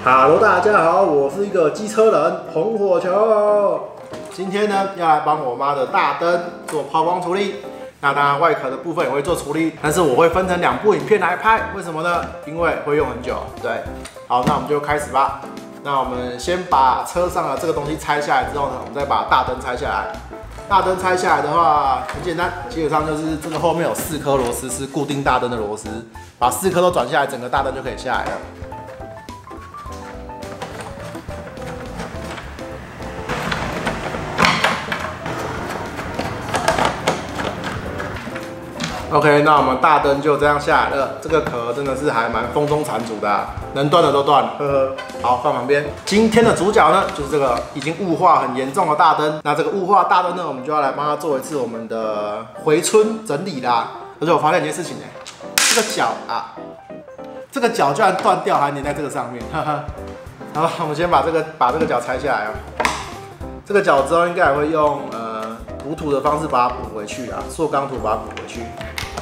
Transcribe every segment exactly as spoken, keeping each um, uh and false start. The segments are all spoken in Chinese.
Hello， 大家好，我是一个机车人红火球。今天呢，要来帮我妈的大灯做抛光处理。那当然，外壳的部分也会做处理，但是我会分成两部影片来拍。为什么呢？因为会用很久。对，好，那我们就开始吧。那我们先把车上的这个东西拆下来之后呢，我们再把大灯拆下来。大灯拆下来的话，很简单，基本上就是这个后面有四颗螺丝是固定大灯的螺丝，把四颗都转下来，整个大灯就可以下来了。OK， 那我们大灯就这样下来了。这个壳真的是还蛮风中残烛的、啊，能断的都断了，呵呵。好，放旁边。今天的主角呢，就是这个已经雾化很严重的大灯。那这个雾化大灯呢，我们就要来帮它做一次我们的回春整理啦。而且我发现一件事情呢、欸，这个角啊，这个角居然断掉，还粘在这个上面，哈哈。好，我们先把这个把这个角拆下来啊。这个角之后应该还会用呃补土的方式把它补回去啊，塑钢土把它补回去。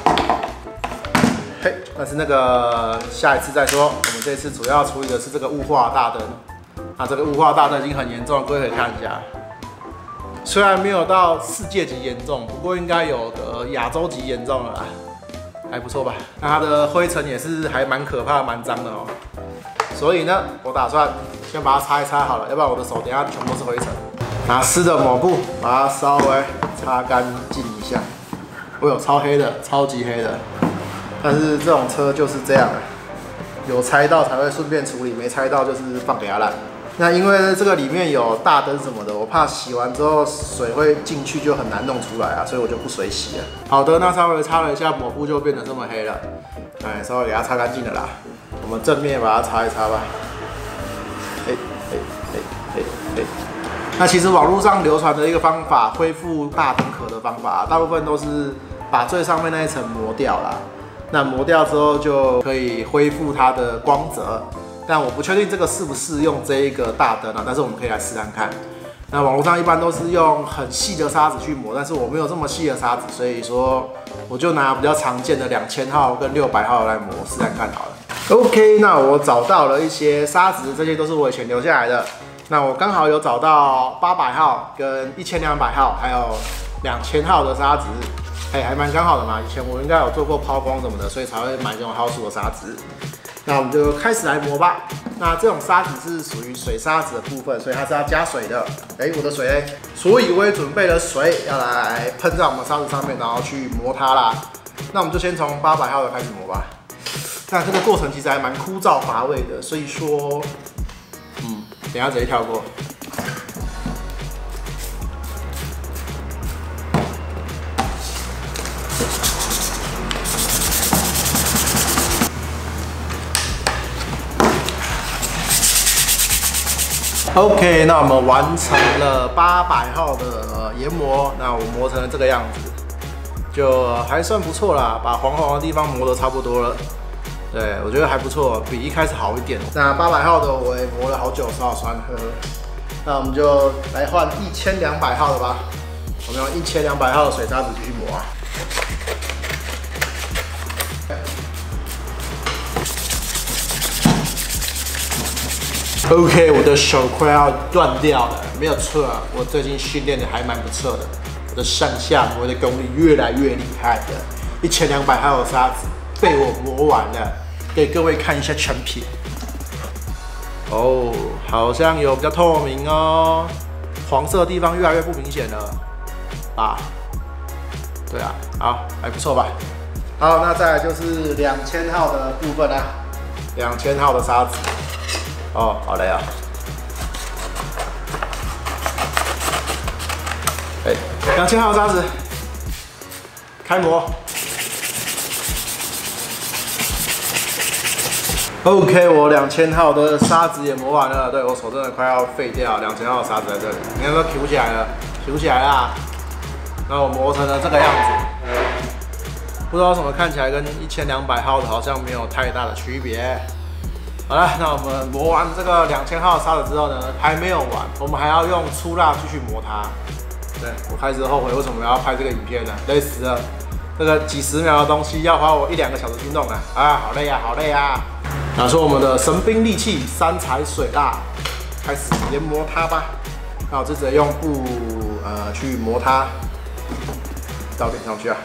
嘿，但是那个下一次再说。我们这次主要处理的是这个雾化大灯。那这个雾化大灯已经很严重了，各位可以看一下。虽然没有到世界级严重，不过应该有个亚洲级严重了啦，还不错吧？那它的灰尘也是还蛮可怕、蛮脏的哦。所以呢，我打算先把它擦一擦好了，要不然我的手等一下全部都是灰尘。拿湿的抹布把它稍微擦干净一下。我有超黑的，超级黑的。但是这种车就是这样，有拆到才会顺便处理，没拆到就是放给它烂。那因为这个里面有大灯什么的，我怕洗完之后水会进去就很难弄出来啊，所以我就不水洗了。好的，那稍微擦了一下抹布就变得这么黑了，哎，稍微给它擦干净了啦。我们正面把它擦一擦吧。哎哎哎哎哎。那其实网络上流传的一个方法，恢复大灯壳的方法，大部分都是把最上面那一层磨掉啦。那磨掉之后就可以恢复它的光泽，但我不确定这个适不适用这一个大灯啊，但是我们可以来试看看。那网络上一般都是用很细的砂纸去磨，但是我没有这么细的砂纸，所以说我就拿比较常见的两千号跟六百号来磨，试看看好了。OK， 那我找到了一些砂纸，这些都是我以前留下来的。那我刚好有找到八百号跟一千两百号，还有两千号的砂纸。哎、欸，还蛮刚好的嘛。以前我应该有做过抛光什么的，所以才会买这种号数的砂纸。那我们就开始来磨吧。那这种砂纸是属于水砂纸的部分，所以它是要加水的。哎、欸，我的水嘞，所以我也准备了水，要来喷在我们砂纸上面，然后去磨它啦。那我们就先从八百号的开始磨吧。那这个过程其实还蛮枯燥乏味的，所以说，嗯，等一下直接跳过。OK， 那我们完成了八百号的呃研磨，那我磨成了这个样子，就还算不错啦，把黄黄的地方磨得差不多了。对，我觉得还不错，比一开始好一点。那八百号的我也磨了好久，手好酸，呵呵。那我们就来换一千两百号的吧，我们用一千两百号的水砂纸继续磨啊。OK， 我的手快要断掉了，没有错，我最近训练的还蛮不错的，我的上下磨的功力越来越厉害了。一千两百号的砂纸被我磨完了，给各位看一下成品。哦，好像有比较透明哦，黄色的地方越来越不明显了，啊，对啊，好，还不错吧？好，那再来就是两千号的部分啦，两千号的砂纸。哦，好累啊！哎，两千号砂纸，开磨。OK， 我两千号的砂纸也磨完了，对我手真的快要废掉，两千号的砂纸在这里，你看都 Q 起来了 ，Q 起来啦。那我磨成了这个样子，不知道为什么看起来跟一千两百号的好像没有太大的区别。好了，那我们磨完这个两千号的砂纸之后呢，还没有完，我们还要用粗蜡继续磨它。对，我开始后悔为什么要拍这个影片呢？累死了，这个几十秒的东西要花我一两个小时去弄啊！啊，好累啊，好累啊！ 拿出我们的神兵利器三彩水蜡，开始研磨它吧。那我就直接用布呃去磨它，倒点上去啊。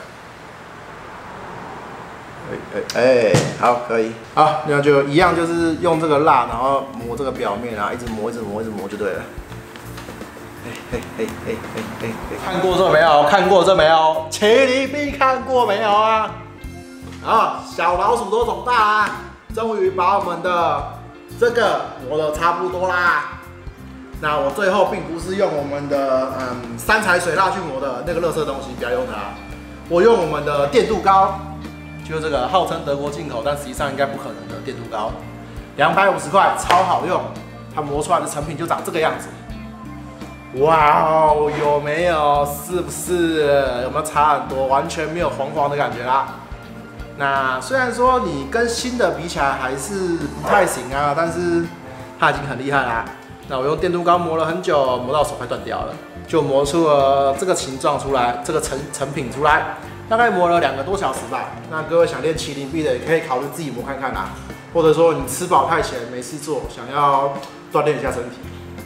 哎哎哎，好，可以。好，那就一样，就是用这个蜡，然后磨这个表面啊，一直磨，一直磨，一直磨就对了。哎哎哎哎哎哎哎，看过这没有？看过这没有？奇尼币看过没有啊？啊，小老鼠都长大啦，终于把我们的这个磨得差不多啦。那我最后并不是用我们的嗯三彩水蜡去磨的那个垃圾东西，不要用它。我用我们的电镀膏，就这个号称德国进口，但实际上应该不可能的电镀膏，两百五十块，超好用。它磨出来的成品就长这个样子。哇哦，有没有？是不是？有没有差很多？完全没有黄黄的感觉啦。那虽然说你跟新的比起来还是不太行啊，但是它已经很厉害啦。那我用电镀膏磨了很久，磨到手快断掉了，就磨出了这个形状出来，这个成成品出来，大概磨了两个多小时吧。那各位想练麒麟臂的，也可以考虑自己磨看看啦，或者说你吃饱太闲没事做，想要锻炼一下身体，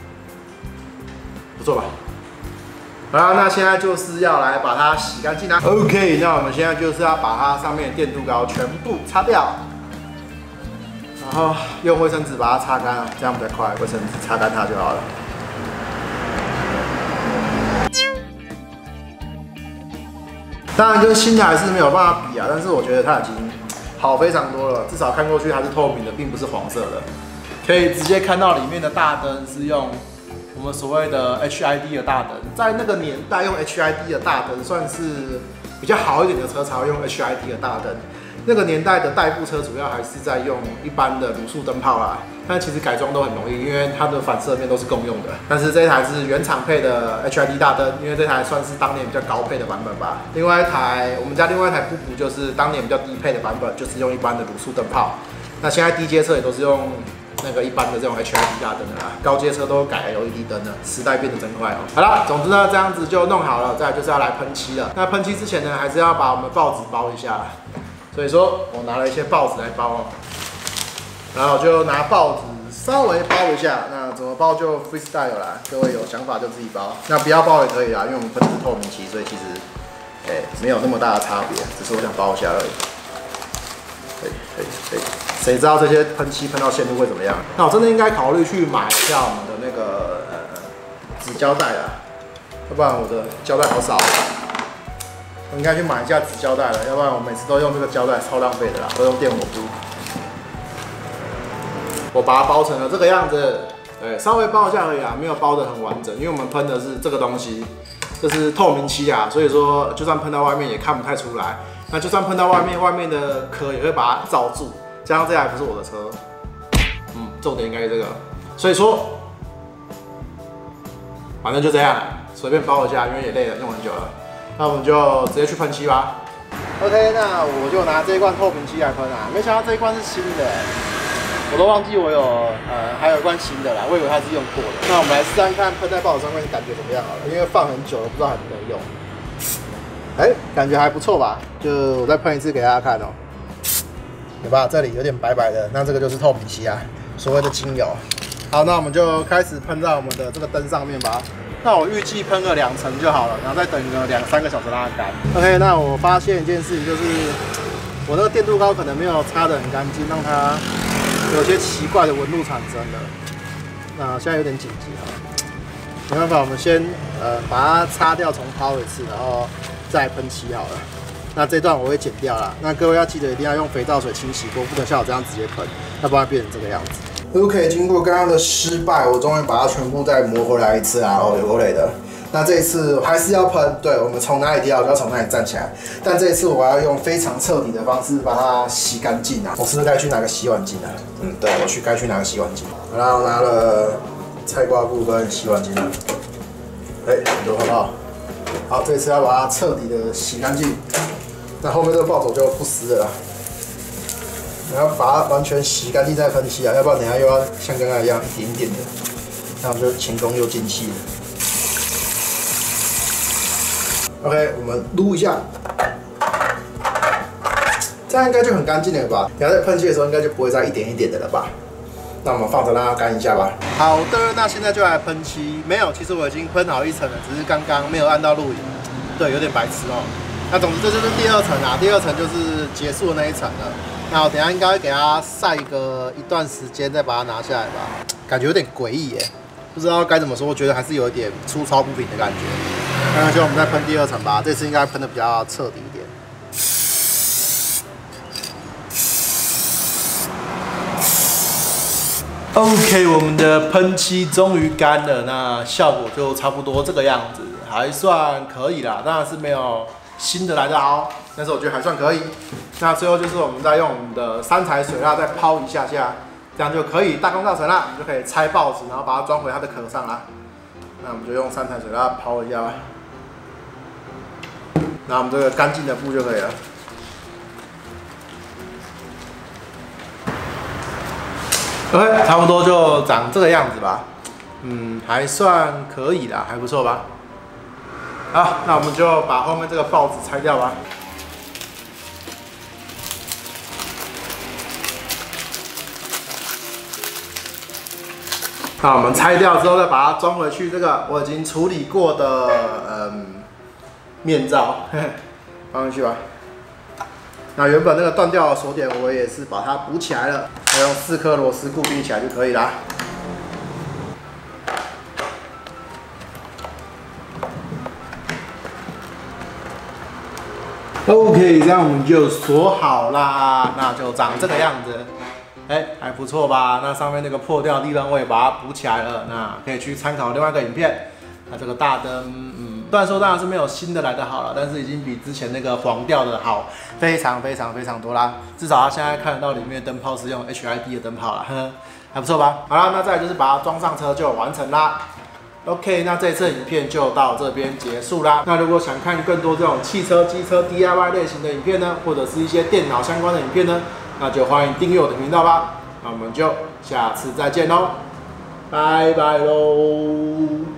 不错吧？好啦，那现在就是要来把它洗干净啦。OK， 那我们现在就是要把它上面的电镀膏全部擦掉。然后用卫生纸把它擦干，这样比较快。卫生纸擦干它就好了。当然跟新的还是没有办法比啊，但是我觉得它已经好非常多了。至少看过去它是透明的，并不是黄色的，可以直接看到里面的大灯是用我们所谓的 H I D 的大灯。在那个年代用 H I D 的大灯算是比较好一点的车才会用 H I D 的大灯。那个年代的代步车主要还是在用一般的卤素灯泡啦，但其实改装都很容易，因为它的反射面都是共用的。但是这一台是原厂配的 H I D 大灯，因为这台算是当年比较高配的版本吧。另外一台我们家另外一台布布就是当年比较低配的版本，就是用一般的卤素灯泡。那现在低阶车也都是用那个一般的这种 H I D 大灯的啦，高阶车都改 L E D 灯了，时代变得真快哦。好了，总之呢这样子就弄好了，再来就是要来喷漆了。那喷漆之前呢，还是要把我们报纸包一下。所以说我拿了一些报纸来包哦，然后就拿报纸稍微包一下，那怎么包就 freestyle 啦，各位有想法就自己包，那不要包也可以啦，因为我们喷的是透明漆，所以其实哎、欸、没有那么大的差别，只是我想包一下而已。可以可以可以，谁知道这些喷漆喷到线路会怎么样？那我真的应该考虑去买一下我们的那个呃纸胶带啦，要不然我的胶带好少。我应该去买一下纸胶带了，要不然我每次都用这个胶带，超浪费的啦，都用电火布。我把它包成了这个样子，对，稍微包一下而已啦，没有包得很完整，因为我们喷的是这个东西，这是透明漆啊，所以说就算喷到外面也看不太出来。那就算喷到外面，外面的壳也会把它罩住。加上这台不是我的车，嗯，重点应该是这个，所以说，反正就这样，随便包一下，因为也累了，用很久了。那我们就直接去喷漆吧。OK， 那我就拿这一罐透明漆来喷啊。没想到这一罐是新的，我都忘记我有呃还有一罐新的啦，我以为它是用过的。那我们来试看看喷在报纸上面感觉怎么样好了，因为放很久了，不知道还能不能用。哎、欸，感觉还不错吧？就我再喷一次给大家看哦、喔，有吧？这里有点白白的，那这个就是透明漆啊，所谓的精油。好，那我们就开始喷在我们的这个灯上面吧。那我预计喷个两层就好了，然后再等个两三个小时让它干。OK， 那我发现一件事情，就是我那个电镀膏可能没有擦得很干净，让它有些奇怪的纹路产生了。那现在有点紧急啊，没办法，我们先呃把它擦掉，重抛一次，然后再喷漆好了。那这段我会剪掉啦。那各位要记得一定要用肥皂水清洗过，不能像我这样直接喷，要不然变成这个样子。OK， 经过刚刚的失败，我终于把它全部再磨回来一次啊！哦，有够累的。那这一次还是要喷，对，我们从哪里掉就要从哪里站起来。但这一次我要用非常彻底的方式把它洗干净啊！我是不是该去拿个洗碗巾啊？嗯，对，我去该去拿个洗碗巾。然后拿了菜瓜布跟洗碗巾了。哎、欸，很多好不好？好，这次要把它彻底的洗干净。那后面这个暴走就不湿了啦。你要把它完全洗干净再喷漆啊，要不然等下又要像刚刚一样一点点的，那我们就前功又尽弃了。OK， 我们撸一下， 这样应该就很干净了吧？你要在喷漆的时候，应该就不会再一点一点的了吧？那我们放着让它干一下吧。好的，那现在就来喷漆。没有，其实我已经喷好一层了，只是刚刚没有按到录影。对，有点白痴哦。那总之这就是第二层啊，第二层就是结束的那一层了。那我等一下应该会给它晒个一段时间，再把它拿下来吧。感觉有点诡异耶，不知道该怎么说，我觉得还是有一点粗糙不平的感觉。那就我们再喷第二层吧，这次应该喷的比较彻底一点。OK， 我们的喷漆终于干了，那效果就差不多这个样子，还算可以啦。当然是没有新的来的好，但是我觉得还算可以。那最后就是我们再用我们的三彩水蜡再抛一下下，这样就可以大功告成啦。我们就可以拆报纸，然后把它装回它的壳上啦。那我们就用三彩水蜡抛一下吧。那我们这个干净的布就可以了。OK， 差不多就长这个样子吧。嗯，还算可以啦，还不错吧。好，那我们就把后面这个报纸拆掉吧。那我们拆掉之后，再把它装回去。这个我已经处理过的，嗯，面罩，放进去吧。那原本那个断掉的锁点，我也是把它补起来了，再用四颗螺丝固定起来就可以啦。OK， 这样我们就锁好啦，那就长这个样子。哎、欸，还不错吧？那上面那个破掉的地方我也把它补起来了，那可以去参考另外一个影片。那这个大灯，嗯，虽然说当然是没有新的来的好了，但是已经比之前那个黄调的好非常非常非常多啦。至少它现在看得到里面的灯泡是用 H I D 的灯泡啦，呵呵，还不错吧？好啦，那再来就是把它装上车就完成啦。OK， 那这一次影片就到这边结束啦。那如果想看更多这种汽车、机车 D I Y 类型的影片呢，或者是一些电脑相关的影片呢，那就欢迎订阅我的频道吧。那我们就下次再见喽，拜拜喽。